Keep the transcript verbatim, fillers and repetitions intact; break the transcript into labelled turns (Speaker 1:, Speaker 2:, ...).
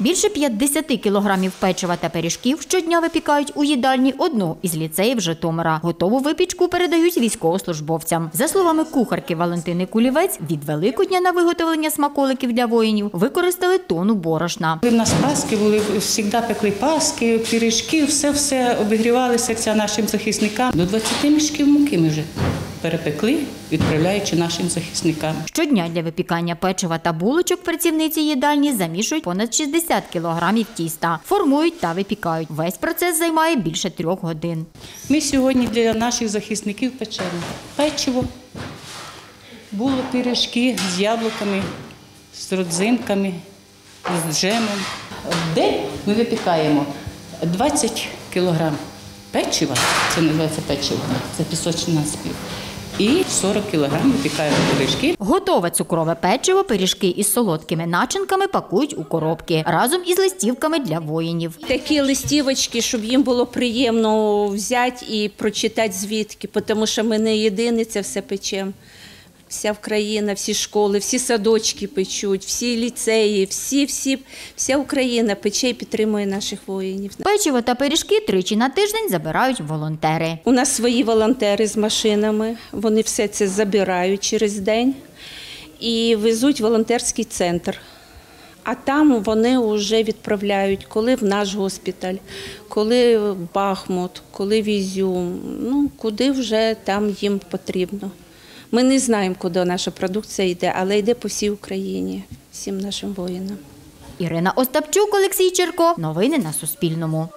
Speaker 1: Більше п'ятдесят кілограмів печива та пиріжків щодня випікають у їдальні одного із ліцеїв Житомира. Готову випічку передають військовослужбовцям. За словами кухарки Валентини Кулівець, від Великодня на виготовлення смаколиків для воїнів використали тонну борошна.
Speaker 2: У нас паски були, завжди пекли паски, пиріжки, все-все обігрівали серця нашим захисникам. До двадцяти мішків муки ми вже перепекли, відправляючи нашим захисникам.
Speaker 1: Щодня для випікання печива та булочок працівниці їдальні замішують понад шістдесят кілограмів тіста. Формують та випікають. Весь процес займає більше трьох годин.
Speaker 2: Ми сьогодні для наших захисників печемо печиво, було пиріжки з яблуками, з родзинками, з джемом. В день ми випікаємо двадцять кілограм печива, це називається печиво, це пісочний наспів. І сорок кілограмів випікаємо пиріжки.
Speaker 1: Готове цукрове печиво, пиріжки із солодкими начинками пакують у коробки разом із листівками для воїнів.
Speaker 3: Такі листівочки, щоб їм було приємно взяти і прочитати звідки, тому що ми не єдині це все печемо. Вся Україна, всі школи, всі садочки печуть, всі ліцеї, всі, всі, вся Україна пече і підтримує наших воїнів.
Speaker 1: Печиво та пиріжки тричі на тиждень забирають волонтери.
Speaker 3: У нас свої волонтери з машинами, вони все це забирають через день і везуть в волонтерський центр. А там вони вже відправляють, коли в наш госпіталь, коли в Бахмут, коли в Ізюм, ну, куди вже там їм потрібно. Ми не знаємо, куди наша продукція йде, але йде по всій Україні, всім нашим воїнам.
Speaker 1: Ірина Остапчук, Олексій Черко. Новини на Суспільному.